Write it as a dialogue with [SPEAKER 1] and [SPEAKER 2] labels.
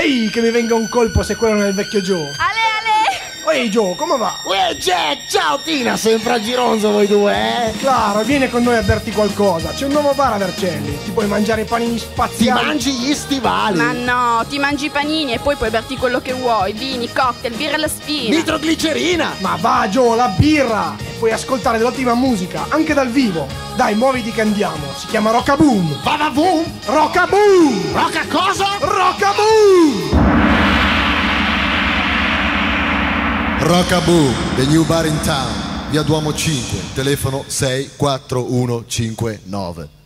[SPEAKER 1] Ehi, che mi venga un colpo se quello non è il vecchio Joe.
[SPEAKER 2] Ale!
[SPEAKER 1] Ehi Joe, come va?
[SPEAKER 3] Uè Jack, ciao Tina, sempre a gironzo voi due, eh?
[SPEAKER 1] Claro, vieni con noi a berti qualcosa. C'è un nuovo bar a Vercelli. Ti puoi mangiare i panini
[SPEAKER 3] Ti
[SPEAKER 1] spaziali.
[SPEAKER 3] mangi gli stivali.
[SPEAKER 2] Ma no, ti mangi i panini e poi puoi berti quello che vuoi. Vini, cocktail, birra alla spina.
[SPEAKER 3] Nitroglicerina.
[SPEAKER 1] Ma va Joe, la birra! E puoi ascoltare dell'ottima musica, anche dal vivo. Dai, muoviti che andiamo. Si chiama Rockaboom.
[SPEAKER 3] Vavavoom.
[SPEAKER 1] Rockaboom!
[SPEAKER 3] Rocca cosa?
[SPEAKER 1] Rockaboom!
[SPEAKER 4] Rockaboo, the new bar in town, via Duomo 5, telefono 64159.